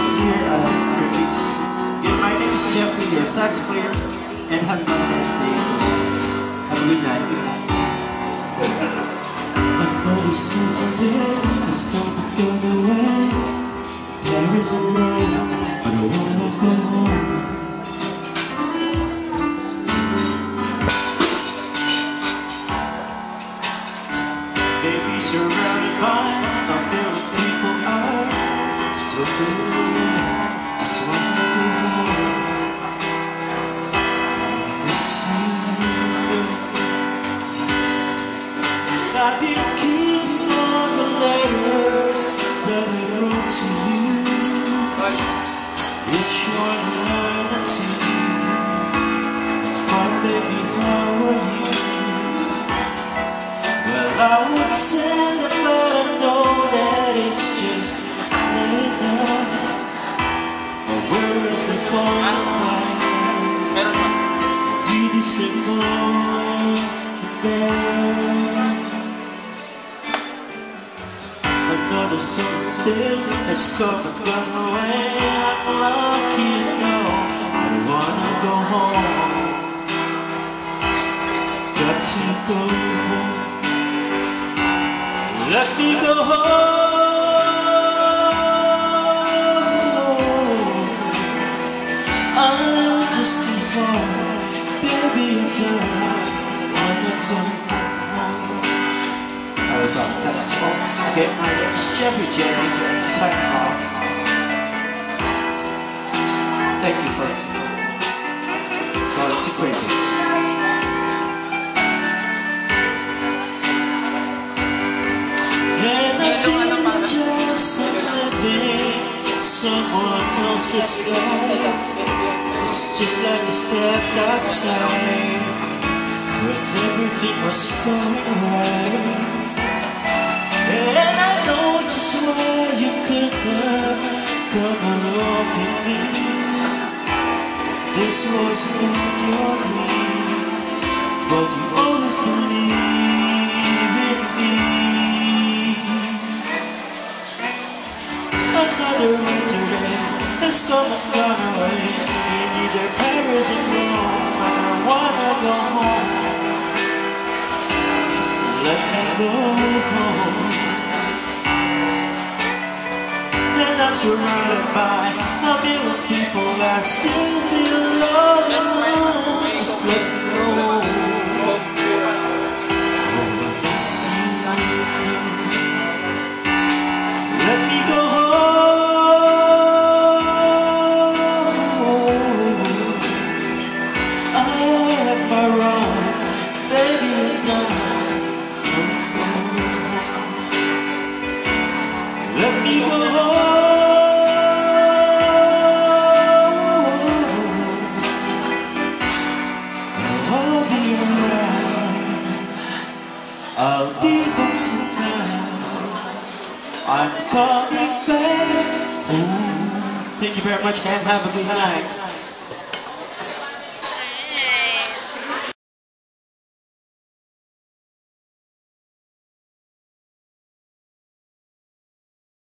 here at Fairbanks. Yeah, my name is Jeffrey, your sax player, and have a nice day. Have a good night. I know something is gone away. There is a road, but I wanna go home. Baby, surrounded by a million people, I still feel just wanna go home. I miss you. I've been keeping all the letters that I wrote to you. Each one line or two. Fine, baby, how are you? Well, I would send them, but I know that it's just not enough. Or where is the qualifying? You deserve more than that. Another something has come and gone away. I'm lucky, no, I wanna go home. Got to go home. Let me go home. I'm just too far, baby, I'm done. Wanna go home. I was on text off. Okay, my name is Jeffrey J. Signing off. Thank you for calling to Fairbanks. And I feel just living someone else's life. It's just like a step outside when everything was going right. And I know just why you could not come along with me. This was not your dream, but you always believe in me. Another winter day has come and gone away. In either Paris or Rome, and I wanna go home. Let me go home. And I'm surrounded by a million people. I still feel alone. Just let me know. Oh, I miss you. Let me go home. I have my wrong, baby, I'm done. Let me go home. I'll be home tonight. I'm coming back home. Thank you very much and have a good night.